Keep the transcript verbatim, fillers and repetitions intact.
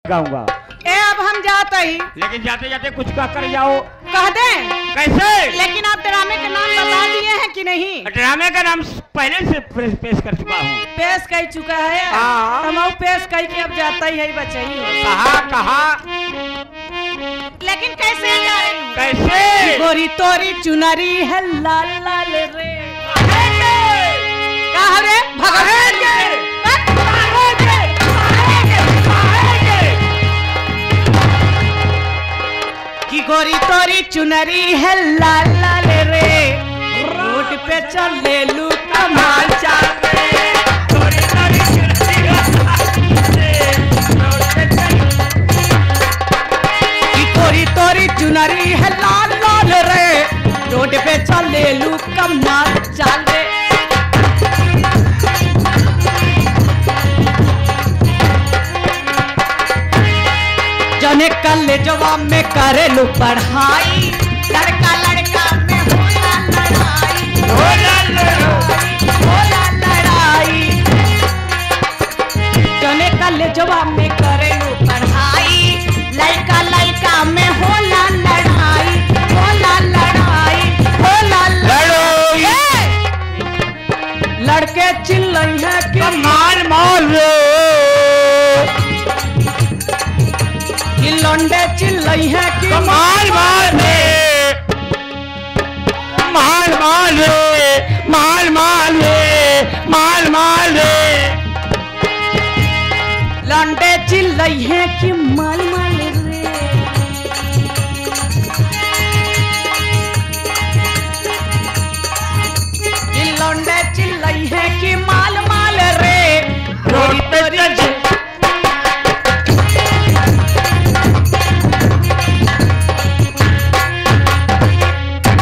गाऊंगा। ए अब हम जाते ही, लेकिन जाते जाते कुछ कह कर जाओ। कह दे कैसे? लेकिन आप ड्रामे का नाम बता दिए हैं कि नहीं? ड्रामे का नाम पहले से पेश कर चुका हूँ। पेश कर चुका है। हाँ। हम पेश कर के अब जाता ही है बचाई। कहा कहा लेकिन कैसे जा रही हूँ? कैसे? गोरी तोरी चुनरी है लाल लाल रे। कहा रे भगवान की गोरी तोरी चुनरी है लाल लाल रे। रोड पे चल ले लू कमाल चाल रे। गोरी तोरी चुनरी है लाल रे। रोड पे चल की गोरी तोरी चुनरी है लाल लाल रे। रोड पे चल ले लू कमाल चाल रे। जने कॉलेजवा में करेलू पढ़ाई। लड़का लड़का में होला लड़ाई। होला लड़ाई होला लड़ाई। जने कॉलेजवा में करेलू पढ़ाई। लड़का लड़का में होला लड़ाई। होला लड़ाई होला लड़ाई। लड़के चिल्लाई है कि मार मार लौंडे चिल्लाई है कि मार मार रे। मार मार रे। मार मार रे। मार मार रे। लौंडे चिल्लाई है कि मार मार